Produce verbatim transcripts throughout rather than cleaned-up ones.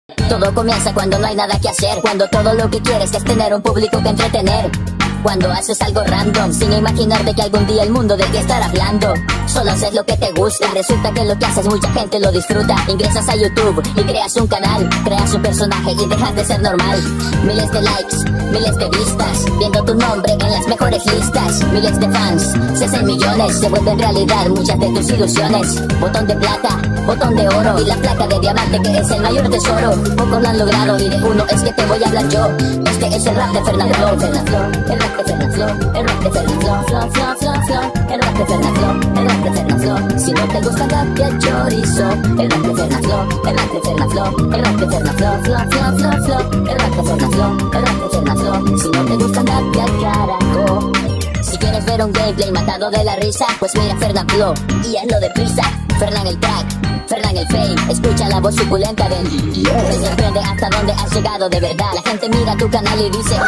Todo comienza cuando no hay nada que hacer, cuando todo lo que quieres es tener un público que entretener. Cuando haces algo random, sin imaginarte que algún día el mundo de ti estará hablando. Solo haces lo que te gusta, resulta que lo que haces mucha gente lo disfruta. Ingresas a YouTube y creas un canal, creas un personaje y dejas de ser normal. Miles de likes, miles de vistas, viendo tu nombre en las mejores listas. Miles de fans, se hacen millones, se vuelven realidad muchas de tus ilusiones. Botón de plata, botón de oro y la placa de diamante que es el mayor tesoro. Pocos lo han logrado y de uno es que te voy a hablar yo. Este es el rap de Fernando Flow, el rap de Fernando Flow, el rap de Fernando Flow, flow, flow, flow, flow, el rap de Fernando Flow, el rap de Fernando Flow. Si no te gusta tapia chorizo, el rap de Fernando Flow, el rap de Fernando Flow, el rap de Fernando Flow, flow, flow, flow, flow, el rap de Fernando Flow, el rap de Fernando Flow. Si no te gusta tapia carajo. Si quieres ver un gameplay matado de la risa, pues mira Fernando Flow y hazlo deprisa. Fernan el track, Fernan el fame, escucha la voz suculenta del te sorprende hasta dónde has llegado de verdad. La gente mira tu canal y dice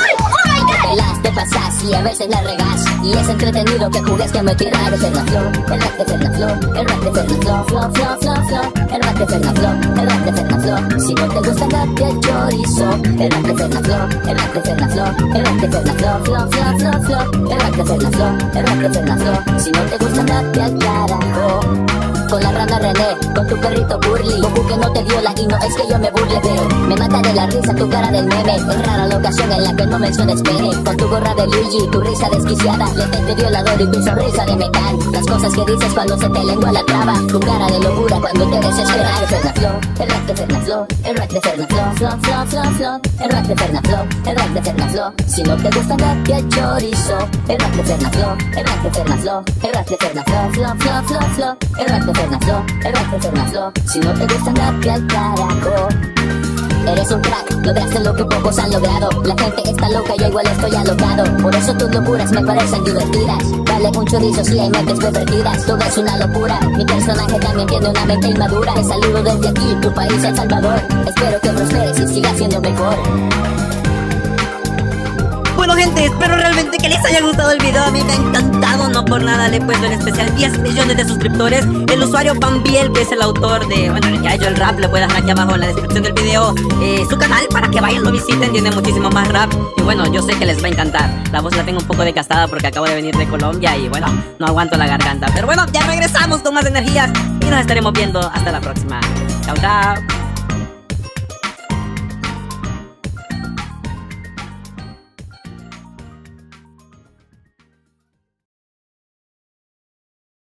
te las te pasas y a veces la regas. Y es entretenido que jugues que me tiras de Fernando Flow, el rap de Fernando Flow, el rap de Fernando Flow, flow, flow, flow, flow, el rap de Fernando Flow, el rap de Fernando Flow. Si no te gusta el chorizo, el rap de Fernando Flow, el rap de Fernando Flow, el rap de Fernando Flow, flow, flow, flow, flow, el rap de Fernando Flow, el rap de Fernando Flow. Si no te gusta el carajo. Con la rana René, con tu perrito Burly, Goku que no te viola y no es que yo me burle, pero me mata de la risa tu cara del meme. Es rara la ocasión en la que no menciones pene. Con tu gorra de Luigi, tu risa desquiciada, lente violador y tu sonrisa de metal. Las cosas que dices cuando se te lengua la traba, tu cara de locura cuando te desesperas. El rap de Fernando Flow, el rap de Fernando Flow, flow, flow, flow, flow, el rap de Fernando Flow, el rap de Fernando Flow. Si no te gusta el chorizo, el rap de Fernando Flow, el rap de Fernando Flow, el rap de Fernando Flow, flow, flow, flow, flow, el rap de Fernando Flow, el rap de Fernando Flow. Si no te gusta el al carajo. Eres un crack, lograste lo que pocos han logrado. La gente está loca, yo igual estoy alocado. Por eso tus locuras me parecen divertidas. Dale un chorizo si hay mentes pervertidas. Todo es una locura, mi personaje también tiene una mente inmadura. Te saludo desde aquí, tu país El Salvador. Espero que prosperes y sigas siendo mejor. Bueno gente, espero realmente que les haya gustado el video. A mí me ha encantado, no por nada le he puesto en especial diez millones de suscriptores. El usuario Bambiel, que es el autor de, bueno, el que ha hecho el rap, le voy a dejar aquí abajo en la descripción del video eh, su canal para que vayan, lo visiten, tiene muchísimo más rap. Y bueno, yo sé que les va a encantar. La voz la tengo un poco desgastada porque acabo de venir de Colombia y bueno, no aguanto la garganta. Pero bueno, ya regresamos con más energías y nos estaremos viendo hasta la próxima. Chao, chao.